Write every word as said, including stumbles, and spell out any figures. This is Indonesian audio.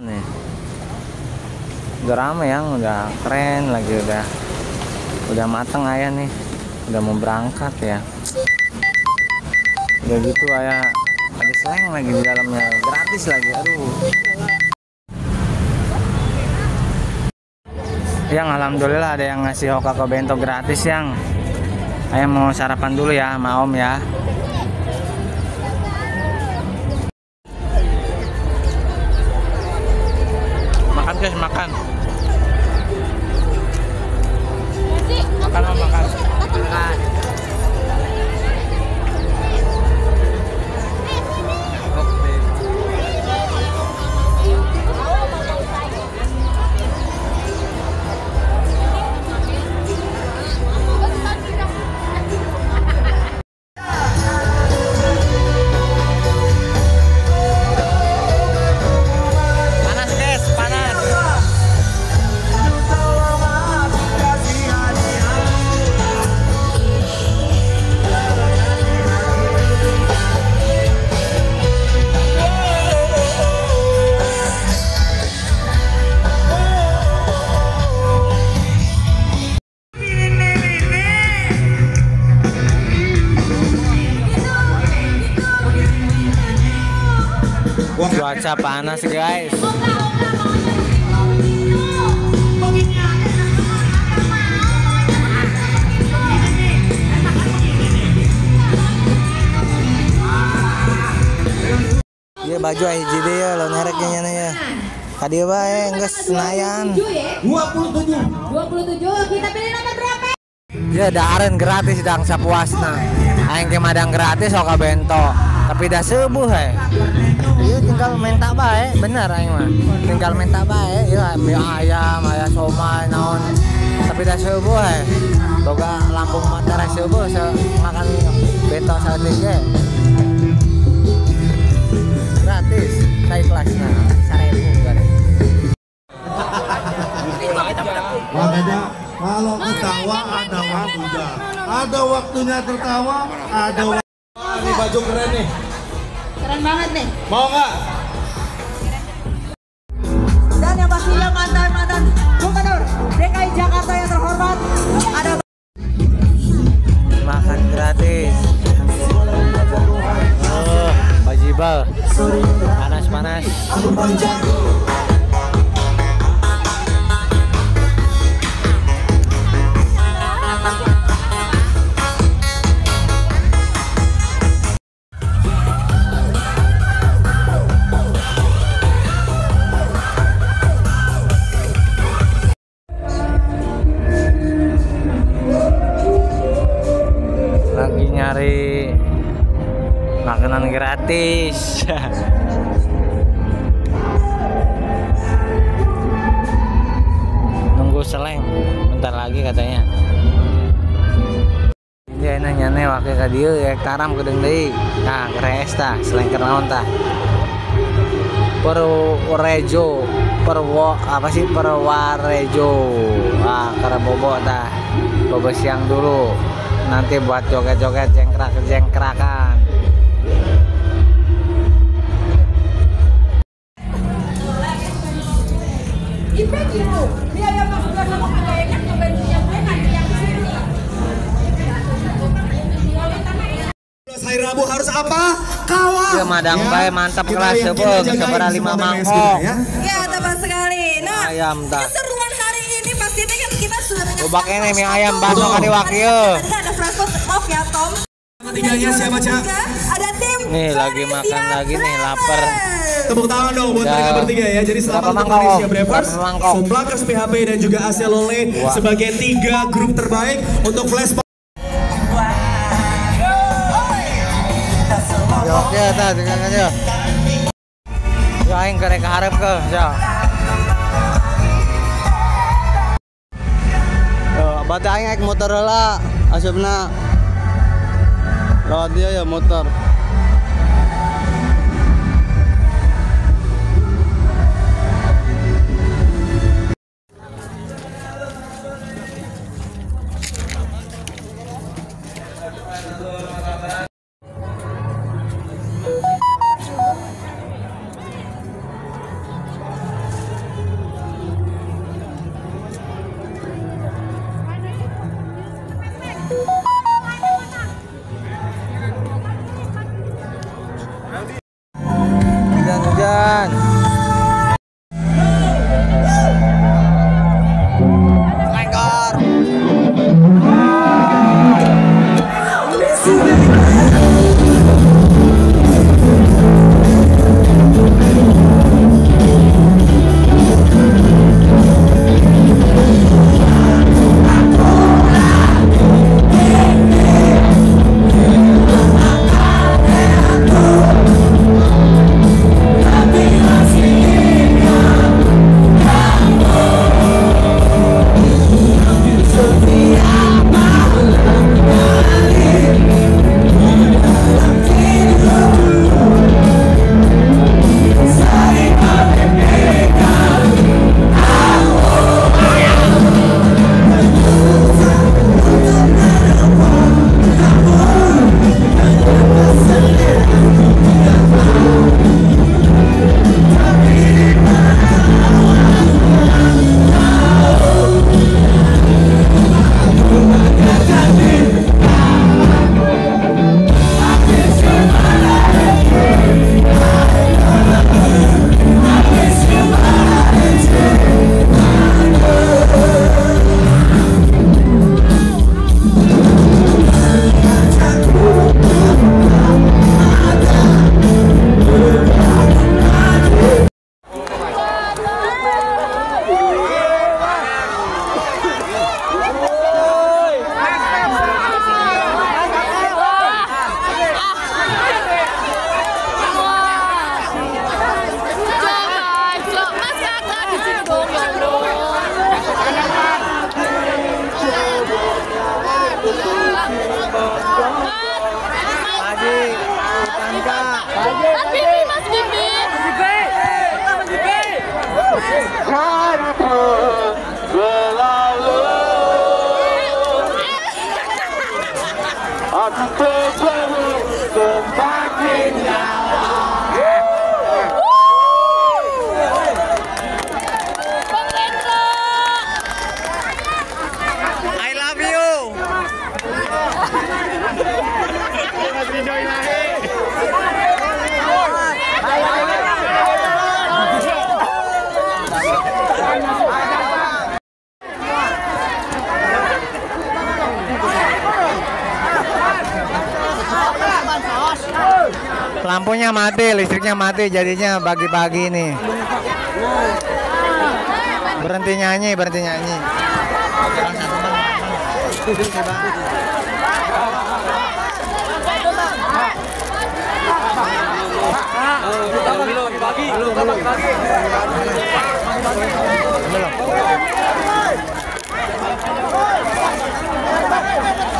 Nih. Udah rame yang, udah keren lagi, udah udah mateng ayah nih. Udah mau berangkat ya. Udah gitu ayah ada seleng lagi di dalamnya, gratis lagi. Aduh. Yang alhamdulillah ada yang ngasih Hokako bento gratis yang. Ayah mau sarapan dulu ya sama Om ya. Makan guys, makan. Makan Om, makan. Makan. Cuaca panas guys. Iya baju hiji deh ya, lo nereknya ya. Tadi bae geus Senayan. dua puluh tujuh. dua puluh tujuh, kita pilih nomor berapa? Ya daren gratis dang sapuasna. Aing ke madang gratis Hoka bento. Tapi dah subuh he. Iya tinggal minta bae, bener aing mah. Tinggal minta bae, ya mie ayam, ayam somai naon. Tapi dah subuh he. Boga Lampung Mataram subuh se makan bento saeutik ge. Gratis, saya kelasna seribu gare. Makanya kalau ketawa ada waktunya. Ada waktunya tertawa, ada waktunya. Ini baju keren nih. Keren banget nih. Mau nggak? Dan yang pastinya mantan-mantan Gubernur D K I Jakarta yang terhormat ada Makan gratis. Oh, bajibal. Panas-panas. Lagi nyari makanan gratis. Nunggu seleng bentar lagi katanya. Dia nanya nih wakil ka dieu ya taram kedeung deui. Nah, keres tah seleng kernaon tah. Purworejo, Perwo apa sih Perwarejo. Ah, karena bobo tah. Bobo siang dulu. Nanti buat joget-joget jengkrak-jengkrakan. Hari Rabu harus apa? Kawah. Ya madang bae mantap kelas sebel sabaraha lima mangkok. ya tepat sekali. Nah, Ayam tah. keseruan hari ini pastinya kan kita sudah menyaksikan Coba kene mie ayam bakso ka diwak ieu. Tadi ada flash food, maaf ya Tom. Tiganya siapa, Cak? Ada tim Nih lagi makan lagi nih lapar. Tepuk tangan dong buat Ya. mereka bertiga ya. Jadi selamat Berapa untuk mangkok, Malaysia Om? Brevers, Berapa mangkok? Somplakers P H P dan juga Asia Lole Wah. sebagai tiga grup terbaik untuk flash. Yo oke tah dengan aja. Ya aing karek hareup ke ya. Yo bade aing ek motor heula asupna. Lewat dia ya motor. lampunya mati, listriknya mati, jadinya pagi-pagi nih. Berhenti nyanyi, berhenti nyanyi. Belum.